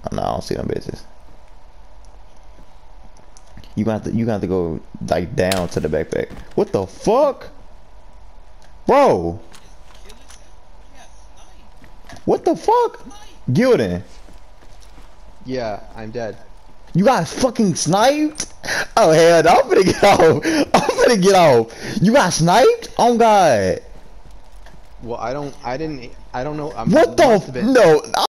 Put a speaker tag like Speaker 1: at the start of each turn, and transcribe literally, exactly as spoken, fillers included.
Speaker 1: Oh, no, I don't see them bitches. You got to you got to go like down to the backpack. What the fuck, bro? What the fuck, Gildan?
Speaker 2: Yeah, I'm dead.
Speaker 1: You got fucking sniped? Oh hell no! I'm finna get off. I'm finna get off. You got sniped? Oh god.
Speaker 2: Well, I don't. I didn't. I don't know. I'm,
Speaker 1: What the?
Speaker 2: must have
Speaker 1: F
Speaker 2: been-
Speaker 1: no.